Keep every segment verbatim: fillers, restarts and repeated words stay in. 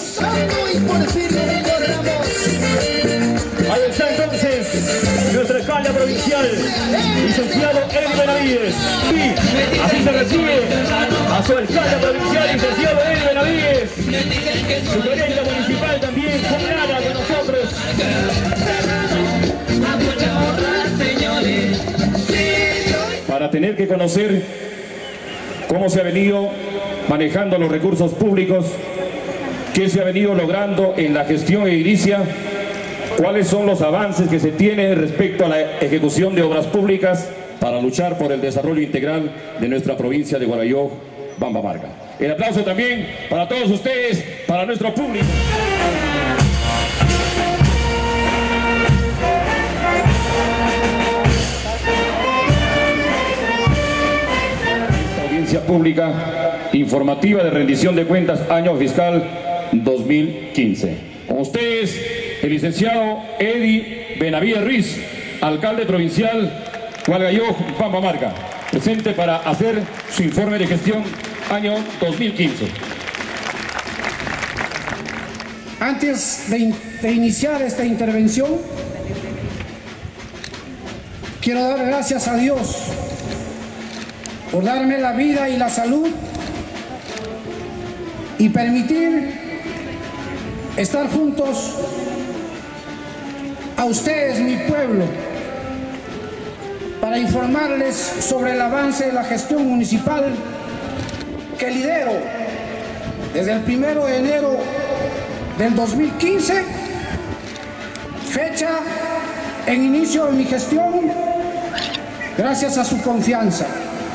Ahí está entonces nuestro alcalde provincial, licenciado Eddie Benavides. Y así se recibe a su alcalde provincial, licenciado Eddie Benavides. Su gerente municipal también, Juliana, con nosotros. Para tener que conocer cómo se ha venido manejando los recursos públicos, qué se ha venido logrando en la gestión edilicia, cuáles son los avances que se tienen respecto a la ejecución de obras públicas para luchar por el desarrollo integral de nuestra provincia de Guarayó, Bambamarca. El aplauso también para todos ustedes, para nuestro público. Esta audiencia pública informativa de rendición de cuentas año fiscal dos mil quince. Con ustedes, el licenciado Eddie Benavides Ruiz, alcalde provincial Guarayó, Bambamarca, presente para hacer su informe de gestión año dos mil quince. Antes de, in de iniciar esta intervención, quiero dar gracias a Dios por darme la vida y la salud y permitir estar juntos a ustedes, mi pueblo, para informarles sobre el avance de la gestión municipal que lidero desde el primero de enero del dos mil quince, fecha en inicio de mi gestión, gracias a su confianza.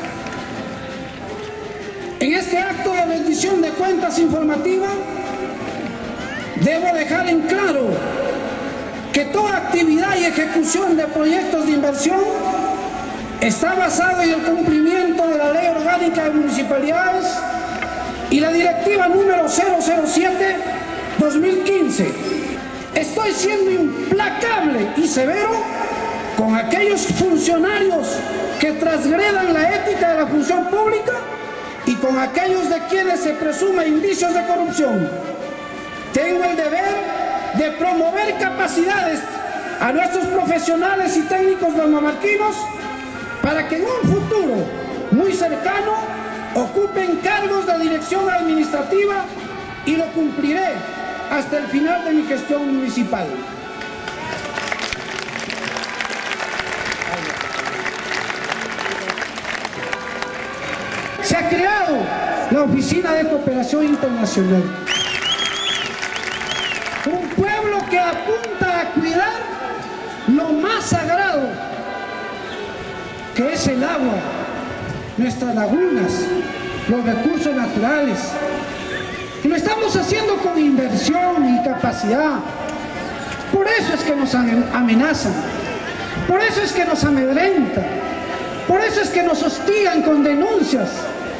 En este acto de rendición de cuentas informativa, debo dejar en claro que toda actividad y ejecución de proyectos de inversión está basado en el cumplimiento de la Ley Orgánica de Municipalidades y la Directiva número cero cero siete dos mil quince. Estoy siendo implacable y severo con aquellos funcionarios que transgredan la ética de la función pública y con aquellos de quienes se presume indicios de corrupción. Tengo el deber de promover capacidades a nuestros profesionales y técnicos bambamarquinos para que en un futuro muy cercano ocupen cargos de dirección administrativa, y lo cumpliré hasta el final de mi gestión municipal. Se ha creado la Oficina de Cooperación Internacional. Un pueblo que apunta a cuidar lo más sagrado, que es el agua, nuestras lagunas, los recursos naturales. Y lo estamos haciendo con inversión y capacidad. Por eso es que nos amenazan, por eso es que nos amedrentan, por eso es que nos hostigan con denuncias.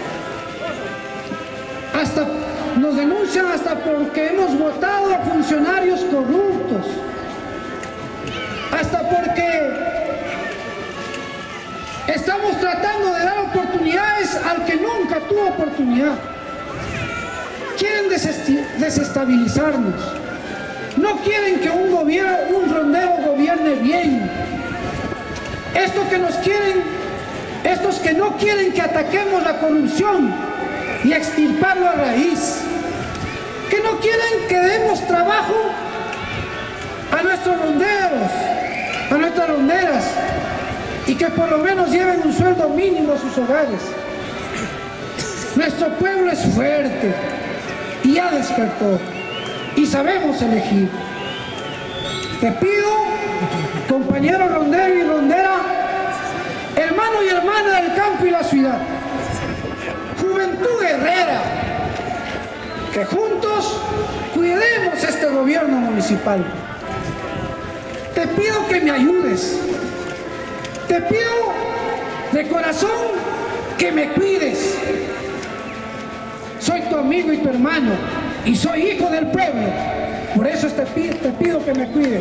Hasta nos denuncian hasta porque hemos votado a funcionarios corruptos, hasta porque estamos tratando de dar oportunidades al que nunca tuvo oportunidad. Quieren desestabilizarnos, no quieren que un gobierno, un rondero gobierne bien. Estos que nos quieren, estos que no quieren que ataquemos la corrupción y extirparlo a raíz, que no quieren que demos trabajo a nuestros ronderos, a nuestras ronderas, y que por lo menos lleven un sueldo mínimo a sus hogares. Nuestro pueblo es fuerte y ya despertó y sabemos elegir. Te pido, compañero rondero y rondera, hermano y hermana del campo y la ciudad, juventud guerrera, que juntos cuidemos este gobierno municipal. Te pido que me ayudes, te pido de corazón que me cuides. Soy tu amigo y tu hermano y soy hijo del pueblo, por eso te pido, te pido que me cuides.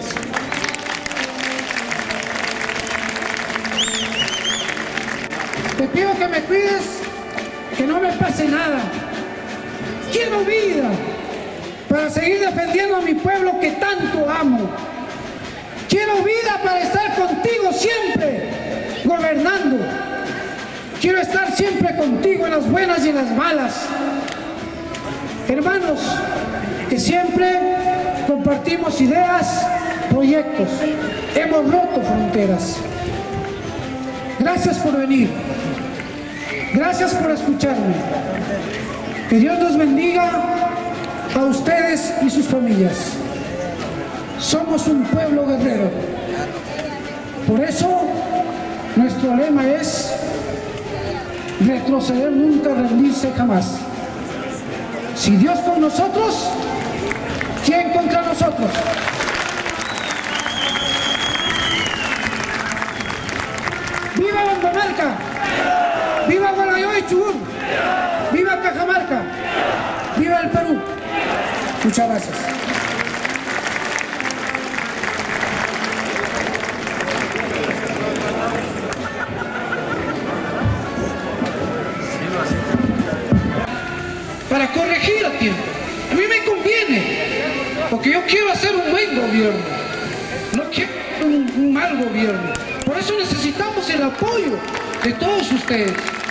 Te pido que me cuides, que no me pase nada. Quiero vida para para seguir defendiendo a mi pueblo que tanto amo. Quiero vida para estar contigo siempre, gobernando. Quiero estar siempre contigo en las buenas y en las malas. Hermanos, que siempre compartimos ideas, proyectos. Hemos roto fronteras. Gracias por venir. Gracias por escucharme. Que Dios los bendiga a ustedes y sus familias. Somos un pueblo guerrero. Por eso, nuestro lema es retroceder nunca, rendirse jamás. Si Dios con nosotros, ¿quién contra nosotros? ¡Viva Bandomarca! ¡Viva Guanayo y Chubut! ¡Viva Cajamarca! ¡Viva el Perú! Muchas gracias. Para corregir a tiempo. A mí me conviene, porque yo quiero hacer un buen gobierno, no quiero un, un mal gobierno. Por eso necesitamos el apoyo de todos ustedes.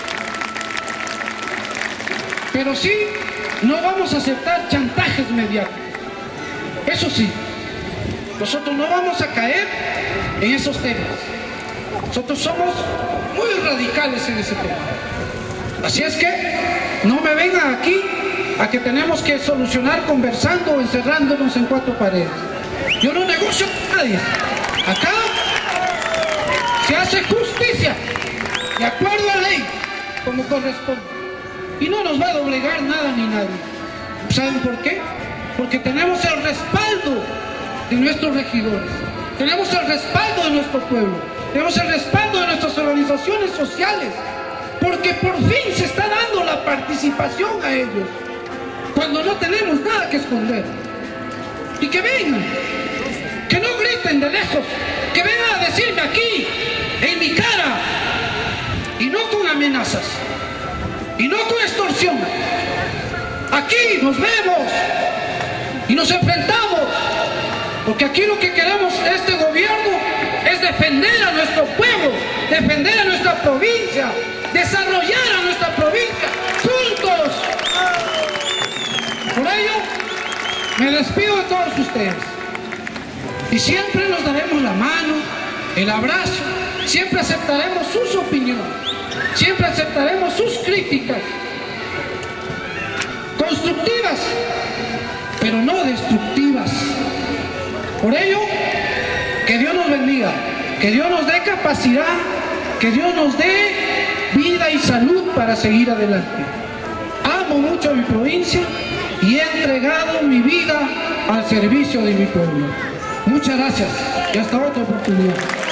Pero sí, no vamos a aceptar chantajes mediáticos. Eso sí, nosotros no vamos a caer en esos temas. Nosotros somos muy radicales en ese tema. Así es que no me vengan aquí a que tenemos que solucionar conversando o encerrándonos en cuatro paredes. Yo no negocio con nadie. Acá se hace justicia de acuerdo a ley, como corresponde. Y no nos va a doblegar nada ni nadie. ¿Saben por qué? Porque tenemos el respaldo de nuestros regidores. Tenemos el respaldo de nuestro pueblo. Tenemos el respaldo de nuestras organizaciones sociales. Porque por fin se está dando la participación a ellos, cuando no tenemos nada que esconder. Y que vengan, que no griten de lejos, que vengan a decirme aquí, en mi cara, y no con amenazas, y no con extorsión. Aquí nos vemos y nos enfrentamos, porque aquí lo que queremos este gobierno es defender a nuestro pueblo, defender a nuestra provincia, desarrollar a nuestra provincia juntos. Por ello, me despido de todos ustedes y siempre nos daremos la mano, el abrazo, siempre aceptaremos sus opiniones, siempre aceptaremos sus críticas constructivas, pero no destructivas. Por ello, que Dios nos bendiga, que Dios nos dé capacidad, que Dios nos dé vida y salud para seguir adelante. Amo mucho a mi provincia y he entregado mi vida al servicio de mi pueblo. Muchas gracias y hasta otra oportunidad.